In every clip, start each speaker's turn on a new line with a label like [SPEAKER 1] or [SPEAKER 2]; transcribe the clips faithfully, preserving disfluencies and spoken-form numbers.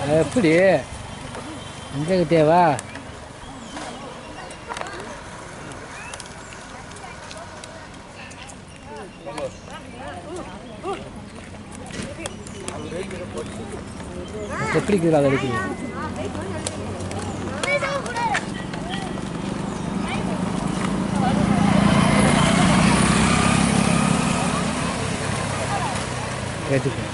[SPEAKER 1] எப்படி எங்கே கிட்டேவா? எப்படி இருக்குது அதை அடிக்கிறீங்க? கேட்டுக்கேன்.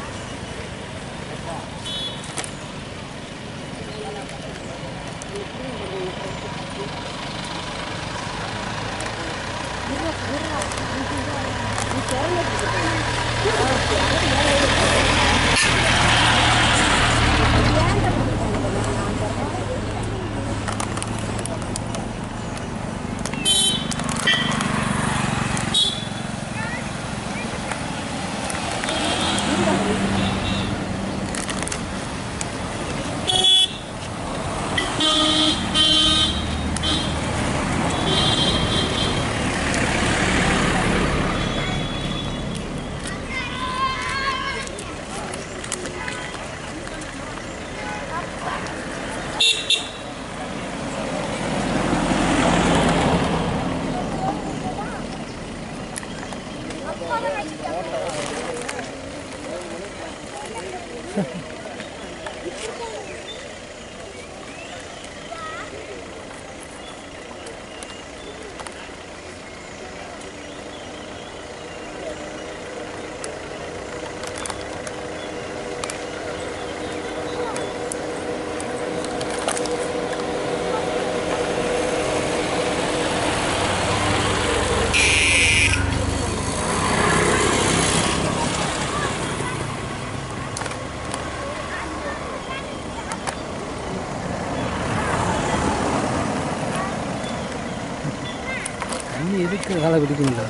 [SPEAKER 1] தண்ணி எதுக்கு காலை குடிக்கணும்?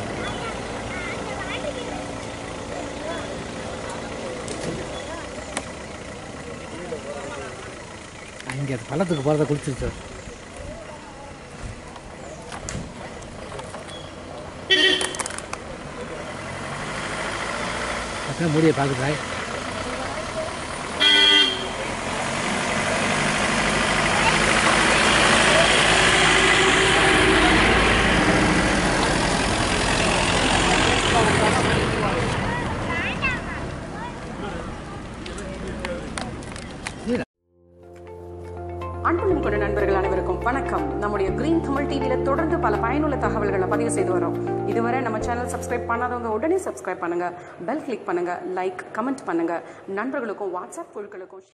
[SPEAKER 1] அங்கே அது பள்ளத்துக்கு போகிறத குடிச்சிருச்சு. அதான் மூடியை பார்க்குறாய்.
[SPEAKER 2] அன்புடன் கொண்ட நண்பர்கள் அனைவருக்கும் வணக்கம். நம்முடைய கிரீன் தமிழ் டிவியில தொடர்ந்து பல பயனுள்ள தகவல்களை பதிவு செய்து வரோம். இதுவரை நம்ம சேனல் சப்ஸ்கிரைப் பண்ணாதவங்க உடனே சப்ஸ்கிரைப் பண்ணுங்க, பெல் கிளிக் பண்ணுங்க, லைக் கமெண்ட் பண்ணுங்க, நண்பர்களுக்கும் வாட்ஸ்அப் குழுக்களுக்கும்